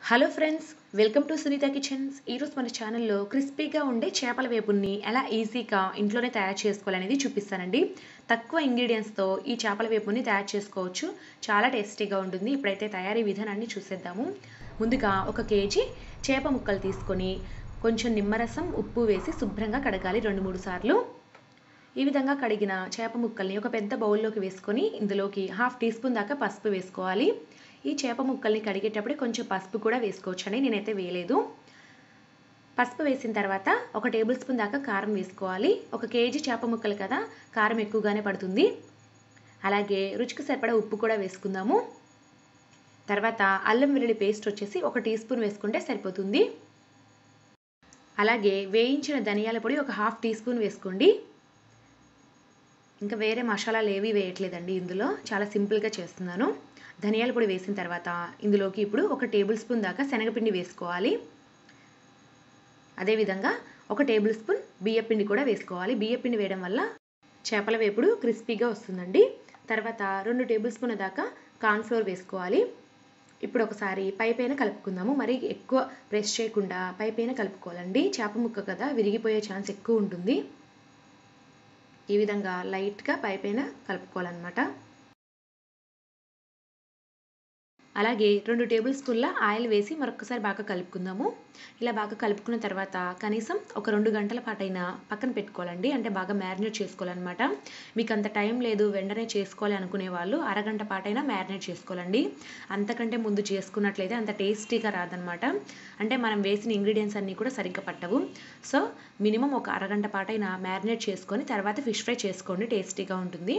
Hello friends, welcome to Sunitha kitchens. ఈరోజు మన ఛానల్లో క్రిస్పీగా ఉండే చేపల వేపుని ఎలా ఈజీగా ఇంట్లోనే తయారు చేసుకోవాలనేది చూపిస్తానండి. తక్కువ ఇంగ్రీడియంట్స్తో ఈ చేపల వేపుని తయారు చేసుకోవచ్చు. చాలా టేస్టీగా ఉంటుంది. ఇప్పుడైతే తయారీ విధానాన్ని చూసేద్దాము. ముందుగా 1 కేజీ చేప ముక్కలు తీసుకొని కొంచెం నిమ్మరసం, ఉప్పు వేసి శుభ్రంగా కడగాలి 2-3 సార్లు. ఈ విధంగా కడిగిన చేప ముక్కల్ని ఒక పెద్ద బౌల్లోకి వేసుకొని ఇందులోకి 1/2 టీ స్పూన్ దాకా పసుపు వేసుకోవాలి. ఈ చేప ముక్కల్ని కడిగేటప్పుడు కొంచెం పసుపు కూడా వేసుకోవచ్చండి, నేనైతే వేయలేదు. పసుపు వేసిన తర్వాత 1 టేబుల్ స్పూన్ దాకా కారం వేసుకోవాలి. 1 కేజీ చేప ముక్కలు కదా, కారం ఎక్కువగానే పడుతుంది. అలాగే రుచికి సరిపడా ఉప్పు కూడా వేసుకుందాము. తర్వాత అల్లం వెల్లుల్లి పేస్ట్ వచ్చేసి 1 టీ స్పూన్ వేసుకుంటే సరిపోతుంది. అలాగే వేయించిన ధనియాల పొడి 1/2 టీ స్పూన్ వేసుకోండి. ఇంకా వేరే మసాలాలు ఏవి వేయట్లేదండి, ఇందులో చాలా సింపుల్గా చేస్తున్నాను. ధనియాల పొడి వేసిన తర్వాత ఇందులోకి ఇప్పుడు 1 టేబుల్ స్పూన్ దాకా శనగపిండి వేసుకోవాలి. అదేవిధంగా 1 టేబుల్ స్పూన్ బియ్యపిండి కూడా వేసుకోవాలి. బియ్యపిండి వేయడం వల్ల చేపల వేపుడు క్రిస్పీగా వస్తుందండి. తర్వాత 2 టేబుల్ స్పూన్ దాకా కార్న్ఫ్లోర్ వేసుకోవాలి. ఇప్పుడు ఒకసారి పైపైన కలుపుకుందాము. మరి ఎక్కువ ప్రెస్ చేయకుండా పైపైన కలుపుకోవాలండి. చేప ముక్క కదా, విరిగిపోయే ఛాన్స్ ఎక్కువ ఉంటుంది. ఈ విధంగా లైట్గా పైపైన కలుపుకోవాలన్నమాట. అలాగే 2 టేబుల్ స్పూన్ల ఆయిల్ వేసి మరొకసారి బాగా కలుపుకుందాము. ఇలా బాగా కలుపుకున్న తర్వాత కనీసం ఒక 2 గంటల పాటైనా పక్కన పెట్టుకోవాలండి. అంటే బాగా మ్యారినేట్ చేసుకోవాలన్నమాట. మీకు అంత టైం లేదు, వెంటనే చేసుకోవాలి అనుకునే వాళ్ళు అరగంట పాటైనా మ్యారినేట్ చేసుకోవాలండి. అంతకంటే ముందు చేసుకున్నట్లయితే అంత టేస్టీగా రాదనమాట. అంటే మనం వేసిన ఇంగ్రీడియంట్స్ అన్నీ కూడా సరిగ్గా పట్టవు. సో మినిమం ఒక అరగంట పాటైనా మ్యారినేట్ చేసుకొని తర్వాత ఫిష్ ఫ్రై చేసుకోండి, టేస్టీగా ఉంటుంది.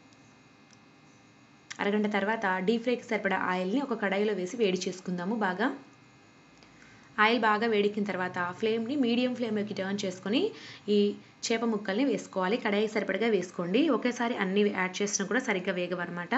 అరగంట తర్వాత డీప్ ఫ్రైకి సరిపడా ఆయిల్ని ఒక కడాయిలో వేసి వేడి చేసుకుందాము. బాగా ఆయిల్ బాగా వేడెక్కిన తర్వాత ఫ్లేమ్ని మీడియం ఫ్లేమ్లోకి టర్న్ చేసుకొని ఈ చేప ముక్కల్ని వేసుకోవాలి. కడాయి సరిపడగా వేసుకోండి. ఒకేసారి అన్నీ యాడ్ చేసినా కూడా సరిగ్గా వేగవన్నమాట.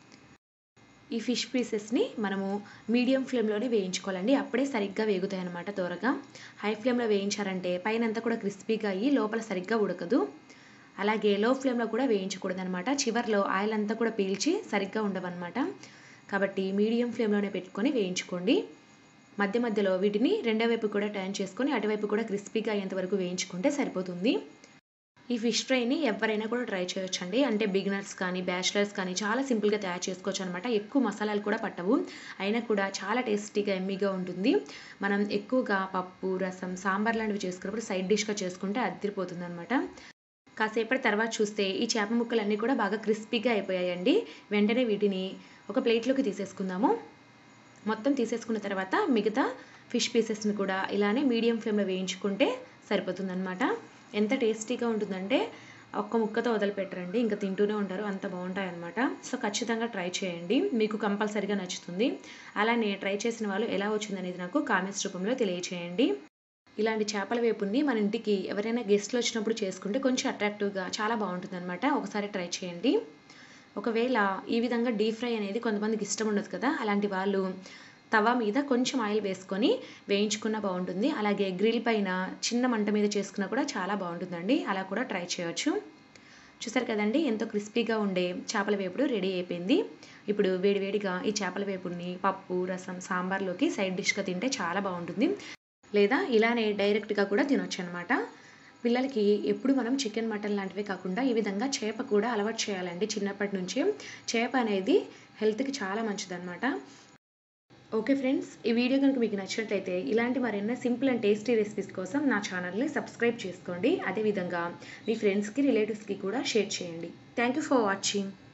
ఈ ఫిష్ పీసెస్ని మనము మీడియం ఫ్లేమ్లోనే వేయించుకోవాలండి. అప్పుడే సరిగ్గా వేగుతాయి అన్నమాట త్వరగా. హై ఫ్లేమ్లో వేయించారంటే పైన అంతా కూడా క్రిస్పీగా అయ్యి లోపల సరిగ్గా ఉడకదు. అలాగే లో ఫ్లేమ్లో కూడా వేయించకూడదు అనమాట. చివర్లో ఆయిల్ అంతా కూడా పీల్చి సరిగ్గా ఉండవన్నమాట. కాబట్టి మీడియం ఫ్లేమ్లోనే పెట్టుకొని వేయించుకోండి. మధ్య మధ్యలో వీటిని రెండో వైపు కూడా టర్న్ చేసుకొని అటువైపు కూడా క్రిస్పీగా అయ్యేంత వరకు వేయించుకుంటే సరిపోతుంది. ఈ ఫిష్ ఫ్రైని ఎవరైనా కూడా ట్రై చేయొచ్చండి. అంటే బిగినర్స్ కానీ బ్యాచిలర్స్ కానీ చాలా సింపుల్గా తయారు చేసుకోవచ్చు అనమాట. ఎక్కువ మసాలాలు కూడా పట్టవు, అయినా కూడా చాలా టేస్టీగా ఎమ్మీగా ఉంటుంది. మనం ఎక్కువగా పప్పు, రసం, సాంబార్ లాంటివి చేసుకున్నప్పుడు సైడ్ డిష్గా చేసుకుంటే అదిరిపోతుంది అనమాట. కాసేపటి తర్వాత చూస్తే ఈ చేప ముక్కలన్నీ కూడా బాగా క్రిస్పీగా అయిపోయాయండి. వెంటనే వీటిని ఒక ప్లేట్లోకి తీసేసుకుందాము. మొత్తం తీసేసుకున్న తర్వాత మిగతా ఫిష్ పీసెస్ని కూడా ఇలానే మీడియం ఫ్లేమ్లో వేయించుకుంటే సరిపోతుందన్నమాట. ఎంత టేస్టీగా ఉంటుందంటే ఒక్క ముక్కతో వదిలిపెట్టరండి, ఇంకా తింటూనే ఉంటారు, అంత బాగుంటాయి అన్నమాట. సో ఖచ్చితంగా ట్రై చేయండి, మీకు కంపల్సరీగా నచ్చుతుంది. అలానే ట్రై చేసిన వాళ్ళు ఎలా వచ్చిందనేది నాకు కామెంట్స్ రూపంలో తెలియచేయండి. ఇలాంటి చేపల వేపుని మన ఇంటికి ఎవరైనా గెస్ట్లు వచ్చినప్పుడు చేసుకుంటే కొంచెం అట్రాక్టివ్గా చాలా బాగుంటుందన్నమాట. ఒకసారి ట్రై చేయండి. ఒకవేళ ఈ విధంగా డీప్ ఫ్రై అనేది కొంతమందికి ఇష్టం ఉండదు కదా, అలాంటి వాళ్ళు తవా మీద కొంచెం ఆయిల్ వేసుకొని వేయించుకున్న బాగుంటుంది. అలాగే గ్రిల్ పైన చిన్న మంట మీద చేసుకున్నా కూడా చాలా బాగుంటుందండి. అలా కూడా ట్రై చేయొచ్చు. చూసారు కదండి, ఎంతో క్రిస్పీగా ఉండే చేపల వేపుడు రెడీ అయిపోయింది. ఇప్పుడు వేడివేడిగా ఈ చేపల వేపుడిని పప్పు, రసం, సాంబార్లోకి సైడ్ డిష్గా తింటే చాలా బాగుంటుంది. లేదా ఇలానే డైరెక్ట్గా కూడా తినొచ్చు అనమాట. పిల్లలకి ఎప్పుడు మనం చికెన్, మటన్ లాంటివే కాకుండా ఈ విధంగా చేప కూడా అలవాటు చేయాలండి చిన్నప్పటి నుంచి. చేప అనేది హెల్త్కి చాలా మంచిదన్నమాట. ఓకే ఫ్రెండ్స్, ఈ వీడియో కనుక మీకు నచ్చినట్లయితే ఇలాంటి మరెన్నో సింపుల్ అండ్ టేస్టీ రెసిపీస్ కోసం నా ఛానల్ని సబ్స్క్రైబ్ చేసుకోండి. అదేవిధంగా మీ ఫ్రెండ్స్కి, రిలేటివ్స్కి కూడా షేర్ చేయండి. Thank you for watching.